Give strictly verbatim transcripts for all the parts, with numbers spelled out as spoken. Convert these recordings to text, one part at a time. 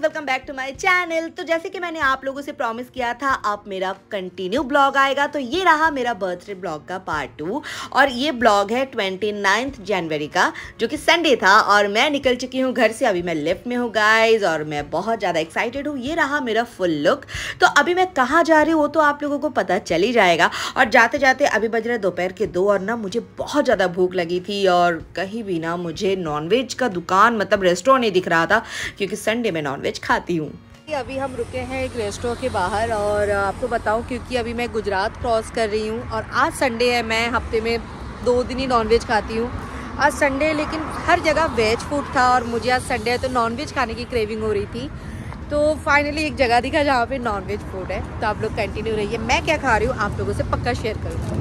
Welcome back to my channel. तो जैसे कि मैंने आप लोगों से प्रॉमिस किया था अब मेरा कंटिन्यू ब्लॉग आएगा, तो ये रहा मेरा बर्थडे ब्लॉग का पार्ट टू। और ये ब्लॉग है ट्वेंटी नाइन्थ जनवरी का, जो कि संडे था। और मैं निकल चुकी हूँ घर से, अभी मैं लिफ्ट में हूँ गाइज, और मैं बहुत ज़्यादा एक्साइटेड हूँ। ये रहा मेरा फुल लुक। तो अभी मैं कहाँ जा रही हूँ वो तो आप लोगों को पता चल ही जाएगा। और जाते जाते अभी बज रहे दोपहर के दो, और ना मुझे बहुत ज़्यादा भूख लगी थी, और कहीं भी ना मुझे नॉनवेज का दुकान मतलब रेस्टोरेंट नहीं दिख रहा था, क्योंकि संडे में नॉनवेज खाती हूँ। अभी हम रुके हैं एक रेस्टोरेंट के बाहर, और आपको बताऊं क्योंकि अभी मैं गुजरात क्रॉस कर रही हूँ और आज संडे है। मैं हफ्ते में दो दिन ही नॉनवेज खाती हूँ। आज संडे लेकिन हर जगह वेज फूड था, और मुझे आज संडे है तो नॉनवेज खाने की क्रेविंग हो रही थी। तो फाइनली एक जगह दिखा जहाँ पे नॉनवेज फूड है। तो आप लोग कंटिन्यू रहिए, मैं क्या खा रही हूँ आप लोगों से पक्का शेयर करूँगी।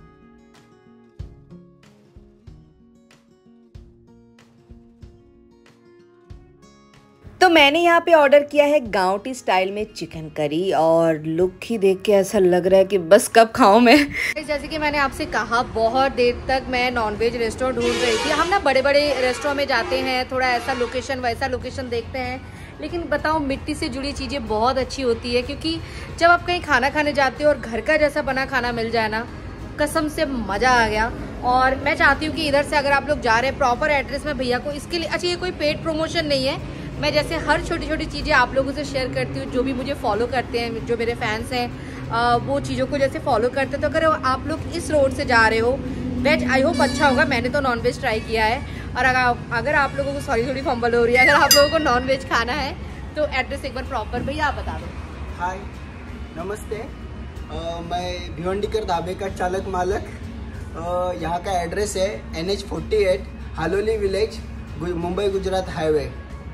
तो मैंने यहाँ पे ऑर्डर किया है गाँवटी स्टाइल में चिकन करी, और लुक ही देख के ऐसा लग रहा है कि बस कब खाऊं मैं। जैसे कि मैंने आपसे कहा, बहुत देर तक मैं नॉनवेज रेस्टोरेंट ढूंढ रही थी। हम ना बड़े बड़े रेस्टोरेंट में जाते हैं, थोड़ा ऐसा लोकेशन वैसा लोकेशन देखते हैं, लेकिन बताओ मिट्टी से जुड़ी चीज़ें बहुत अच्छी होती है। क्योंकि जब आप कहीं खाना खाने जाते हो और घर का जैसा बना खाना मिल जाए ना, कसम से मज़ा आ गया। और मैं चाहती हूँ कि इधर से अगर आप लोग जा रहे हैं, प्रॉपर एड्रेस में भैया को इसके लिए, अच्छा ये कोई पेड प्रमोशन नहीं है, मैं जैसे हर छोटी छोटी चीज़ें आप लोगों से शेयर करती हूँ, जो भी मुझे फॉलो करते हैं, जो मेरे फैंस हैं वो चीज़ों को जैसे फॉलो करते हैं। तो अगर आप लोग इस रोड से जा रहे हो, वेज आई होप अच्छा होगा, मैंने तो नॉन वेज ट्राई किया है। और अगर अगर आप लोगों को सॉरी थोड़ी फंबल हो रही है, अगर आप लोगों को नॉन वेज खाना है तो एड्रेस एक बार प्रॉपर भैया आप बता दो। हाय नमस्ते, आ, मैं भिवंडीकर ढाबे का चालक मालक। आ, यहाँ का एड्रेस है N H forty eight Haloli village, Mumbai Gujarat highway.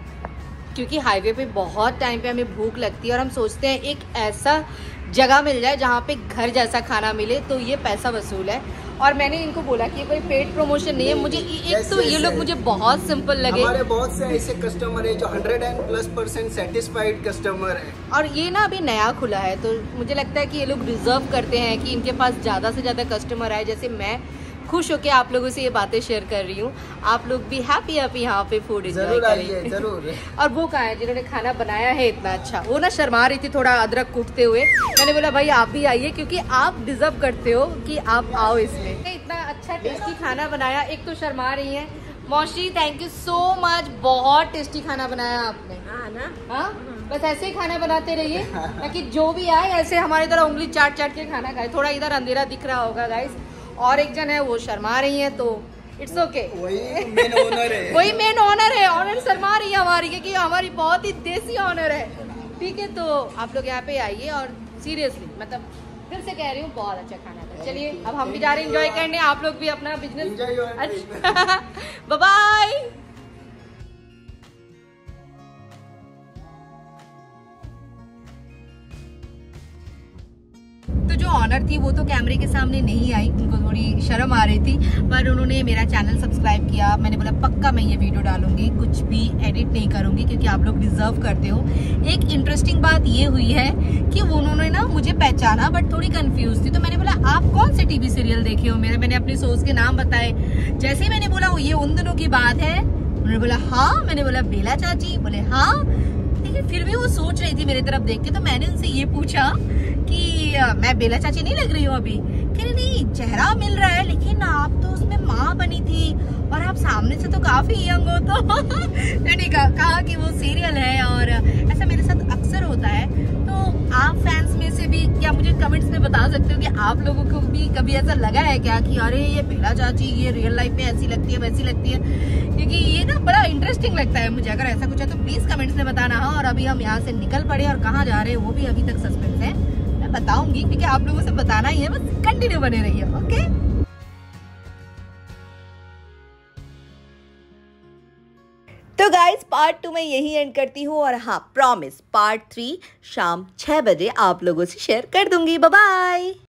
क्योंकि हाईवे पे बहुत टाइम पे हमें भूख लगती है और हम सोचते हैं एक ऐसा जगह मिल जाए जहाँ पे घर जैसा खाना मिले, तो ये पैसा वसूल है। और मैंने इनको बोला कि ये कोई पेड प्रमोशन नहीं है। मुझे एक तो ये लोग मुझे बहुत सिंपल लगे। हमारे बहुत से ऐसे कस्टमर है जो hundred and plus percent satisfied customer है। और ये ना अभी नया खुला है, तो मुझे लगता है कि ये लोग डिजर्व करते हैं कि इनके पास ज़्यादा से ज़्यादा कस्टमर आए। जैसे मैं खुश होकर आप लोगों से ये बातें शेयर कर रही हूँ, आप लोग भी हैप्पी हैप्पी यहाँ पे फूड एंजॉय करें। जरूर। और वो कहाँ है जिन्होंने खाना बनाया है इतना अच्छा? वो ना शर्मा रही थी थोड़ा अदरक कूटते हुए। मैंने बोला भाई आप भी आइए, क्योंकि आप डिजर्व करते हो कि आप आओ इसमें। इतना अच्छा टेस्टी खाना बनाया, एक तो शर्मा रही है। मौसी थैंक यू सो मच, बहुत टेस्टी खाना बनाया आपने। हाँ ना, हाँ बस ऐसे ही खाना बनाते रहिए ताकि जो भी आए ऐसे हमारी तरह उंगली चाट चाट के खाना खाए। थोड़ा इधर अंधेरा दिख रहा होगा गाइस, और एक जन है वो शर्मा रही है, तो इट्स ओके okay. वही मेन ऑनर है वही मेन ऑनर है। ऑनर शर्मा रही है हमारी, क्योंकि हमारी बहुत ही देसी ऑनर है। ठीक है, तो आप लोग यहाँ पे आइए, और सीरियसली मतलब फिर से कह रही हूँ बहुत अच्छा खाना था। चलिए अब हम भी जा रहे हैं एंजॉय करने, आप लोग भी अपना बिजनेस। अच्छा बाय बाय। तो जो ऑनर थी वो तो कैमरे के सामने नहीं आई, उनको थोड़ी शर्म आ रही थी, पर उन्होंने मेरा चैनल सब्सक्राइब किया। मैंने बोला पक्का मैं ये वीडियो डालूंगी, कुछ भी एडिट नहीं करूंगी, क्योंकि आप लोग डिजर्व करते हो। एक इंटरेस्टिंग बात ये हुई है कि वो उन्होंने ना मुझे पहचाना, बट थोड़ी कंफ्यूज थी। तो मैंने बोला आप कौन से टीवी सीरियल देखे हो मेरे? मैंने अपने सोर्स के नाम बताए। जैसे ही मैंने बोला ये उन दिनों की बात है, उन्होंने बोला हाँ। मैंने बोला बेला चाची? बोले हाँ। लेकिन फिर भी वो सोच रही थी मेरी तरफ देख के। तो मैंने उनसे ये पूछा कि मैं बेला चाची नहीं लग रही हूँ अभी? कह रही नहीं, चेहरा मिल रहा है, लेकिन आप तो उसमें माँ बनी थी और आप सामने से तो काफी यंग हो। तो मैंने कहा, कहा कि वो सीरियल है, और ऐसा मेरे साथ अक्सर होता है। तो आप फैंस में से भी क्या मुझे कमेंट्स में बता सकते हो कि आप लोगों को भी कभी ऐसा लगा है क्या कि अरे ये बेला चाची ये रियल लाइफ में ऐसी लगती है वैसी लगती है? क्योंकि ये ना बड़ा इंटरेस्टिंग लगता है मुझे। अगर ऐसा कुछ है तो प्लीज कमेंट्स में बताना। हाँ, और अभी हम यहाँ से निकल पड़े, और कहाँ जा रहे हैं वो भी अभी तक सस्पेंस है, मैं बताऊंगी, क्योंकि आप लोगों से बताना ही है। बस कंटिन्यू बने रहिए, ओके। तो गाइज पार्ट टू में यही एंड करती हूँ, और हाँ प्रॉमिस पार्ट थ्री शाम छह बजे आप लोगों से शेयर कर दूंगी। Bye bye.